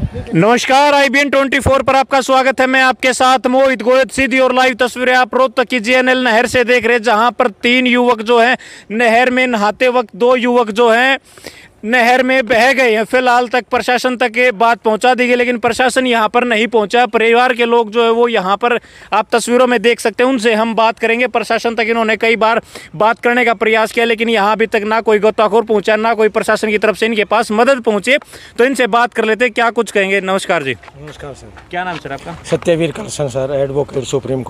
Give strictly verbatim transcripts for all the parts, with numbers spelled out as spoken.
नमस्कार, आई B N चौबीस पर आपका स्वागत है। मैं आपके साथ मोहित गोयत। सीधी और लाइव तस्वीरें आप रोहतक की जी एन एल नहर से देख रहे हैं, जहां पर तीन युवक जो हैं नहर में नहाते वक्त दो युवक जो हैं नहर में बह गए हैं। फिलहाल तक प्रशासन तक ये बात पहुंचा दी गई, लेकिन प्रशासन यहां पर नहीं पहुंचा। परिवार के लोग जो है वो यहां पर आप तस्वीरों में देख सकते हैं, उनसे हम बात करेंगे। प्रशासन तक इन्होंने कई बार बात करने का प्रयास किया, लेकिन यहां अभी तक ना कोई गोताखोर पहुंचा, ना कोई प्रशासन की तरफ से इनके पास मदद पहुंचे। तो इनसे बात कर लेते हैं, क्या कुछ कहेंगे। नमस्कार जी। नमस्कार सर। क्या नाम सर आपका? Satyavir Kalsan sir, advocate supreme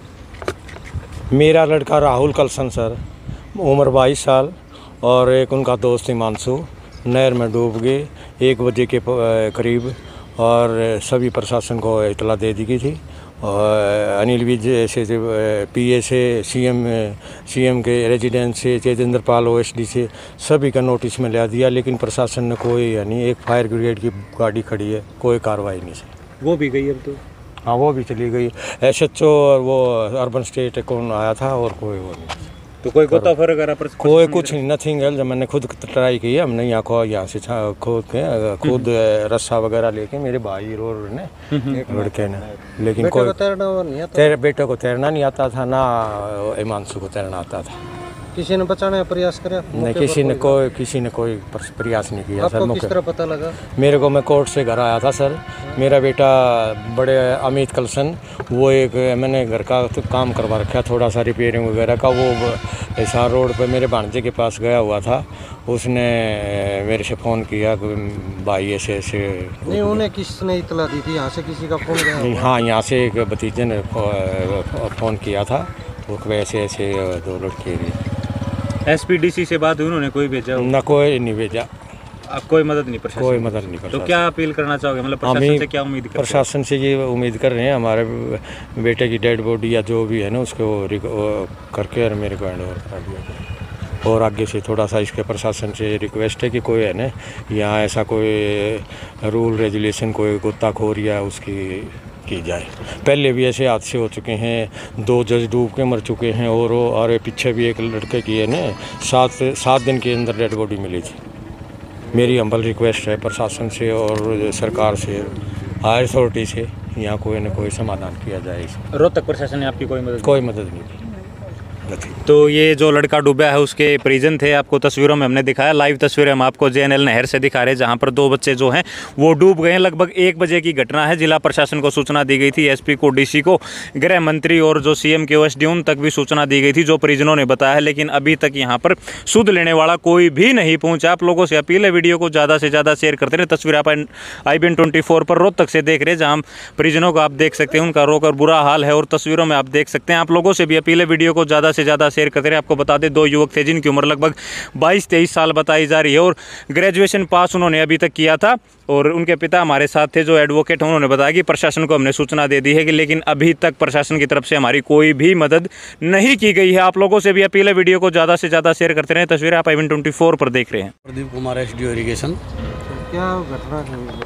court. मेरा लड़का राहुल कलसन सर, उम्र बाईस साल, और एक उनका दोस्त हिमांशु नहर में डूब गए एक बजे के करीब, और सभी प्रशासन को इतला दे दी गई थी। और अनिल विज से पी ए से सीएम सीएम के रेजिडेंस से चेतेंद्र पाल ओ एस डी से सभी का नोटिस में ले दिया, लेकिन प्रशासन ने कोई यानी एक फायर ब्रिगेड की गाड़ी खड़ी है, कोई कार्रवाई नहीं से। वो भी गई अब तो? हाँ, वो भी चली गई। एस एच ओ और वो अर्बन स्टेट कौन आया था, और कोई वो नहीं। तो कोई गोताखोर वगैरह पर कोई कुछ नहीं, नथिंग एल्स। मैंने खुद ट्राई की है, हमने यहाँ को यहाँ से खुद के खुद रस्सा वगैरह लेके मेरे भाई और ने लड़के ने, लेकिन कोई तेरे बेटे को तैरना नहीं आता था, ना हिमांशु को तैरना आता था। किसी ने बचाने का प्रयास करा? नहीं, किसी ने कोई किसी ने कोई प्रयास नहीं किया सर। आपको किस तरह पता लगा? मेरे को, मैं कोर्ट से घर आया था सर। मेरा बेटा बड़े अमित कलसन, वो एक मैंने घर का तो काम करवा रखा थोड़ा सा रिपेयरिंग वगैरह का, वो हिसार रोड पे मेरे भांजे के पास गया हुआ था। उसने मेरे से फ़ोन किया कि भाई ऐसे ऐसे। नहीं, उन्हें किसने इतला दी थी? यहाँ से किसी का फ़ोन गया? हाँ, यहाँ से एक भतीजे ने फ़ोन किया था, वो वैसे ऐसे दो लड़के। एस पी डी सी से बात हुई, उन्होंने कोई भेजा? ना, कोई नहीं भेजा। आप कोई मदद नहीं? प्रशासन कोई मदद नहीं। तो क्या अपील करना चाहोगे? मतलब प्रशासन से क्या उम्मीद करते हैं? प्रशासन से ये उम्मीद कर रहे हैं, हमारे बेटे की डेड बॉडी या जो भी है ना, उसको करके और मेरे को हैंड ओवर करा दिया जाए। और आगे से थोड़ा सा इसके प्रशासन से रिक्वेस्ट है कि कोई है ना यहाँ ऐसा कोई रूल रेगुलेशन, कोई गोताखोर या उसकी की जाए। पहले भी ऐसे हादसे हो चुके हैं, दो जज डूब के मर चुके हैं, और और पीछे भी एक लड़के की है ना सात सात दिन के अंदर डेड बॉडी मिली थी। मेरी हम्बल रिक्वेस्ट है प्रशासन से और सरकार से, हायर अथॉरिटी से, यहाँ कोई न कोई समाधान किया जाए। रोहतक प्रशासन ने आपकी कोई मदद कोई मदद नहीं की। तो ये जो लड़का डूबा है उसके परिजन थे, आपको तस्वीरों में हमने दिखाया। लाइव तस्वीरें हम आपको जे एन एल नहर से दिखा रहे हैं, जहां पर दो बच्चे जो हैं वो डूब गए हैं। लगभग एक बजे की घटना है। जिला प्रशासन को सूचना दी गई थी, एसपी को, डीसी को, गृह मंत्री और जो सीएम के ओ एस डी उन तक भी सूचना दी गई थी, जो परिजनों ने बताया है। लेकिन अभी तक यहाँ पर सुध लेने वाला कोई भी नहीं पहुँचा। आप लोगों से अपील है, वीडियो को ज़्यादा से ज़्यादा शेयर करते रहे। तस्वीर आप आई बी एन चौबीस पर रोहतक से देख रहे हैं, जहाँ परिजनों को आप देख सकते हैं, उनका रोकर बुरा हाल है, और तस्वीरों में आप देख सकते हैं। आप लोगों से भी अपील है, वीडियो को ज़्यादा से ज़्यादा शेयर करते रहे। आपको बता दें, दो युवक थे जिनकी उम्र लगभग बाईस तेईस साल बताई जा रही है, और ग्रेजुएशन पास उन्होंने अभी तक किया था। और उनके पिता हमारे साथ थे जो एडवोकेट हैं, उन्होंने बताया कि प्रशासन को हमने सूचना दे दी है कि, लेकिन अभी तक प्रशासन की तरफ से हमारी कोई भी मदद नहीं की गई है। आप लोगों से भी अपील है, वीडियो को ज़्यादा से ज़्यादा शेयर करते रहें। तस्वीरें आप आई बी एन चौबीस पर देख रहे हैं। Pradeep Kumar, S D O irrigation. क्या घटना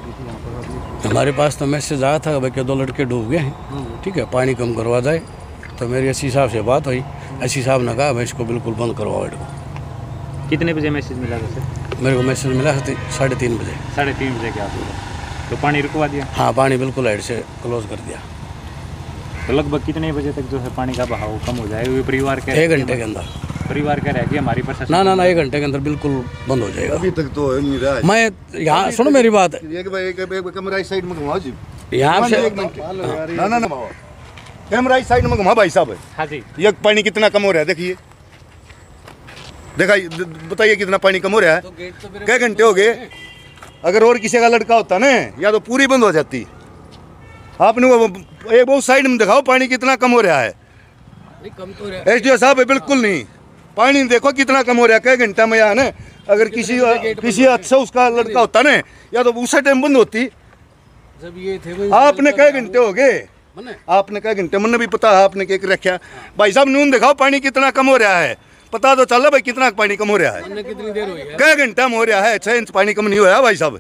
है? हमारे पास तो मैसेज आया था भाई कि दो लड़के डूब गए हैं, ठीक है, पानी कम करवा जाए। तो मेरी एस सी साहब से बात हुई, एस सी साहब ने कहा मैं इसको बिल्कुल बंद करवाओ। इनको कितने बजे मैसेज मिला था सर? मेरे को मैसेज मिला साढ़े तीन बजे। साढ़े तीन बजे के आसपास। तो पानी रुकवा दिया? हाँ, पानी बिल्कुल हेड से क्लोज कर दिया। तो लगभग कितने बजे तक जो है पानी का बहाव कम हो जाएगा? परिवार का एक घंटे के अंदर। परिवार का रह गया हमारी प्रशासन? ना ना ना, एक घंटे के अंदर बिल्कुल बंद हो जाएगा। अभी तक तो नहीं रहा है। मैं यहाँ सुनो मेरी बात, कैमरा इस साइड में घुमाओ जी, यहाँ से ना ना ना कैमरा इस साइड में घुमा भाई साहब। हाँ जी। ये पानी कितना कम हो रहा है, देखिए, देखा, बताइए कितना पानी कम हो रहा है। कई घंटे हो गए। अगर और किसी का लड़का होता ना, या तो पूरी बंद हो जाती। आपने वो एक बहुत साइड में दिखाओ पानी कितना कम हो रहा है। एस डी ओ साहब बिल्कुल नहीं, पानी देखो कितना कम हो रहा है। कई घंटा में यहाँ ना, अगर किसी किसी अच्छा उसका लड़का होता ना, या तो उसी टाइम बंद होती। जब ये थे आपने कई घंटे हो गए, आपने कई घंटे, मैंने भी पता है आपने क्या रखा। भाई साहब नून दिखाओ पानी कितना कम हो रहा है, पता तो चल भाई कितना पानी कम हो रहा है। कितनी देर हुई है? कई घंटा में हो रहा है, छह इंच पानी कम नहीं हुआ भाई साहब।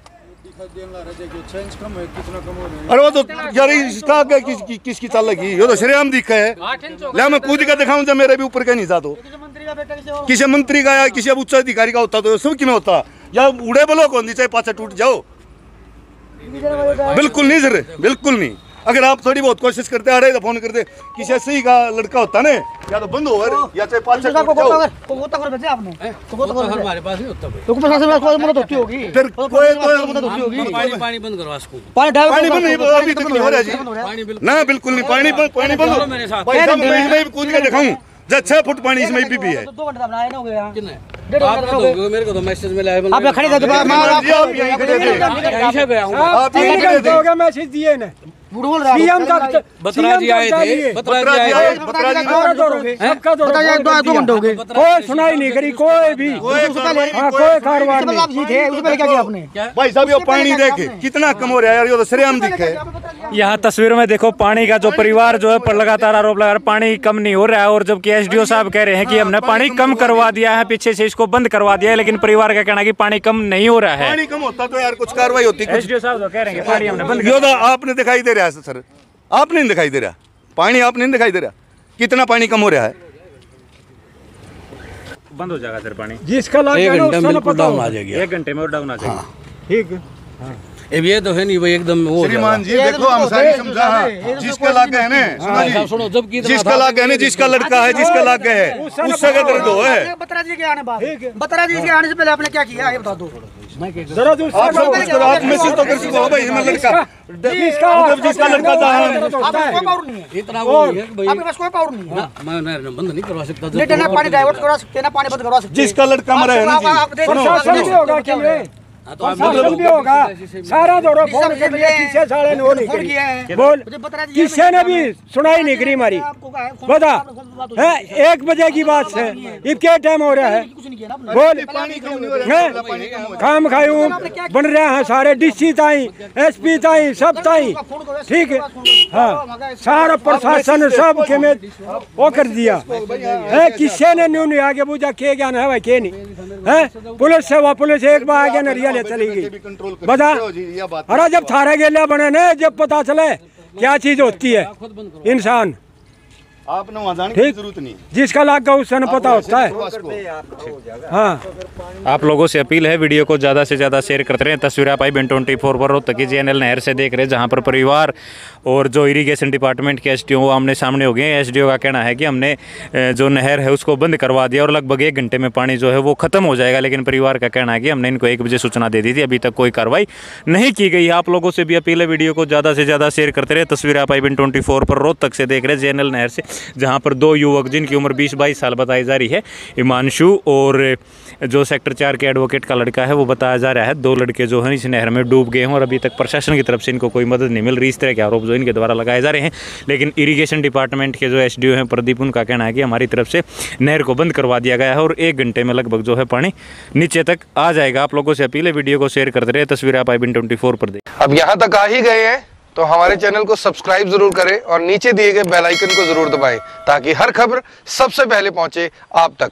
अरे वो तो यार इसका आगे किस, किस, किसकी चाल लगी, ये तो श्रेयाम दिखा है। ले मैं कूद का दिखाऊं जब मेरे भी ऊपर का नहीं था, तो किसी मंत्री का या किसी उच्च अधिकारी का होता तो सब कि में होता, या उड़े बोलो कौन दी चाहे पाछा टूट जाओ। बिल्कुल नहीं सर, बिल्कुल नहीं। अगर आप थोड़ी बहुत कोशिश करते आ रहे तो फोन करते, किसी सही का लड़का होता ना, या तो बंद हो या चाहे पाँच आपने तो वो तो हमारे पास नहीं होता भाई, तो प्रशासन में कोई मदद होती होगी, फिर कोई तो मदद होती होगी। पानी पानी बंद करवा इसको, पानी पानी बंद नहीं, अभी तक नहीं हो रहा जी ना, बिल्कुल नहीं। पानी पानी बंद हो मेरे साथ, भाई साहब मैं कूद के दिखाऊं जब छह फुट पानी इसमें भी भी है। दो घंटे बनाए ना हो गया कितने, मेरे को तो मैसेज में लाया, आप खड़े थे, आप यहीं खड़े थे, आप यहीं खड़े थे, मैसेज दिए ना, बोल रहा है बत्रा जी आए थे, बत्रा जी आए, बत्रा जी दो घंटे हो गए, कोई सुनाई नहीं करी, कोई भी कोई कार्रवाई नहीं थे। उससे पहले क्या किया आपने? भाई साहब ये पानी देखे कितना कम हो रहा है यार, ये तो सरेआम दिखे। यहाँ तस्वीरों में देखो पानी का जो परिवार जो है पर लगातार आरोप लगा रहा है पानी कम नहीं हो रहा है, और जबकि एसडीओ साहब कह रहे हैं कि हमने पानी कम करवा दिया है, पीछे से इसको बंद करवा दिया है, लेकिन परिवार का कहना है कि पानी कम नहीं हो रहा है। पानी कम होता तो यार कुछ कार्रवाई होती। एसडीओ साहब तो कह रहे हैं कि पानी हमने बंद योदा आपने दिखाई दे रहा है सर, आपने नहीं दिखाई दे रहा पानी, आपने नहीं दिखाई दे रहा कितना पानी कम हो रहा है। बंद हो जाएगा सर पानी, जिसका एक घंटे में बिल्कुल डाउन आ जाएगी, एक घंटे में और डाउन आ जाएगा। ठीक अब ये तो है नहीं भाई एकदम वो श्रीमान जी देखो हम सारी समझा, जिसका लाग है ना सुनो, जब की जिसका लाग है ना, जिसका लड़का है, जिसका लाग है उससे का दर्द हो है। बत्रा जी के आने बाद, बत्रा जी के आने से पहले आपने क्या किया ये बता दो जरा जो आप सब कुछ करो, आप मैसेज तो कर सको भाई, मैं लड़का जब जिसका लड़का था कोई पावर नहीं है, इतना वो नहीं है कि भाई आपके पास कोई पावर नहीं है, मैं मैं बंद नहीं करवा सकता, नहीं ना पानी डाइवर्ट करवा सकते, ना पानी बंद करवा सकते, जिसका लड़का मरा है ना जी, प्रशासन भी होगा कि नहीं, प्रशासन भी होगा, सारा दौरा फोन कर लिया, किसी साले ने वो नहीं करी, बोल किसी ने भी सुनाई नहीं करी हमारी, बता है एक बजे की बात है, ये क्या टाइम हो रहा है, बोल काम खायूं बन रहे हैं सारे, डीसी ताई एसपी ताई सब ताई, ठीक है हाँ, सारा प्रशासन सब के में वो कर दिया है, किसी ने न्यू नहीं आगे पूछा के ज्ञान है भाई के नहीं है, पुलिस से वो पुलिस एक बार आगे नरिया ले चली गई, बता अरे जब थारे गेले बने ने, जब पता चले क्या चीज होती है इंसान, आपने वहाँ जाने की जरूरत नहीं, जिसका लाग का उससे पता होता है। हाँ आप लोगों से अपील है वीडियो को ज़्यादा से ज़्यादा शेयर करते रहे। तस्वीर आप आई बिन ट्वेंटी फोर पर रोहतक की जेएनएल नहर से देख रहे हैं, जहां पर परिवार और जो इरिगेशन डिपार्टमेंट के एसडीओ वो आमने सामने हो गए हैं। एसडीओ का कहना है कि हमने जो नहर है उसको बंद करवा दिया और लगभग एक घंटे में पानी जो है वो ख़त्म हो जाएगा, लेकिन परिवार का कहना है कि हमने इनको एक बजे सूचना दे दी थी, अभी तक कोई कार्रवाई नहीं की गई। आप लोगों से भी अपील है वीडियो को ज़्यादा से ज़्यादा शेयर करते रहे। तस्वीर आप आई बिन ट्वेंटी फोर पर रोहतक से देख रहे हैं जेएनएल नहर से, जहाँ पर दो युवक जिनकी उम्र बीस बाईस साल बताई जा रही है, हिमांशु और जो सेक्टर चार के एडवोकेट का लड़का है वो बताया जा रहा है, दो लड़के जो हैं इस नहर में डूब गए हैं और अभी तक प्रशासन की तरफ से इनको कोई मदद नहीं मिल रही। इस तरह के आरोप जो इनके द्वारा लगाए जा रहे हैं, लेकिन इरिगेशन डिपार्टमेंट के जो एसडीओ हैं प्रदीप, उनका कहना है कि हमारी तरफ से नहर को बंद करवा दिया गया है और एक घंटे में लगभग जो है पानी नीचे तक आ जाएगा। आप लोगों से अपील है वीडियो को शेयर करते रहे। तस्वीर आप आई बिन ट्वेंटी फोर पर देख। अब यहाँ तक आ ही गए हैं तो हमारे चैनल को सब्सक्राइब जरूर करें और नीचे दिए गए बेल आइकन को जरूर दबाएं ताकि हर खबर सबसे पहले पहुंचे आप तक।